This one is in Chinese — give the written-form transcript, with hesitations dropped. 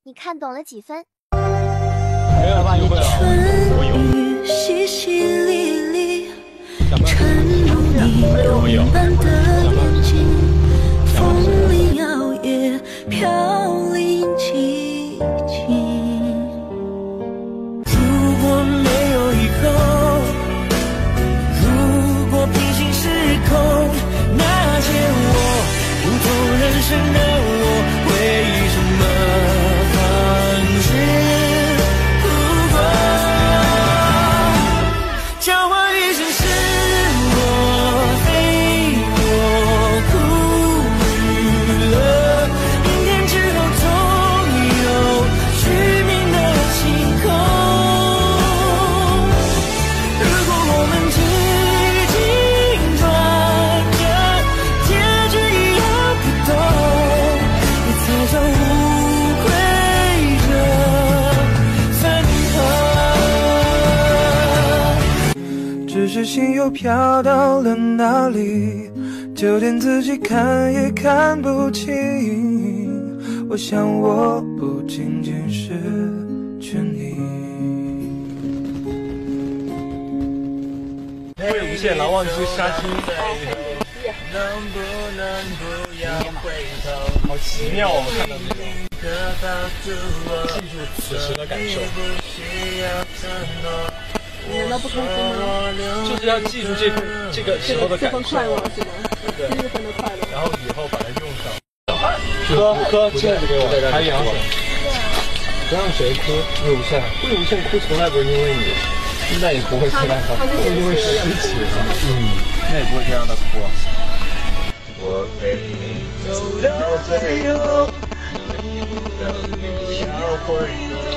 你看懂了几分？ 没有吧？你会啊？我有。 淅淅沥沥，沉入你动般的眼睛，风里摇曳，飘零寂静。如果没有以后，如果平行时空，那些我不同人生的我，会以什么方式？交换一生是我非我苦与乐，明天之后总有虚名的晴空。如果我们几经转折，结局一样不同，别猜测无愧着分合。只是心又飘到了哪里，就连自己看也看不清。我想我不仅仅是缺你。 会无限难忘之杀机，好奇妙哦！看到这个，记住此时的感受。 你难道不开心吗？ 就是要记住这个时候的感受， 这份快乐是吗？ 对， 这份的快乐。 然后以后把它用上。喝，镜子给我，还有羊水。不让谁哭，会无限，哭从来不是因为你，那也不会这样的，因为失去了，那也不会这样的哭。我陪你走到最后，等你教会的。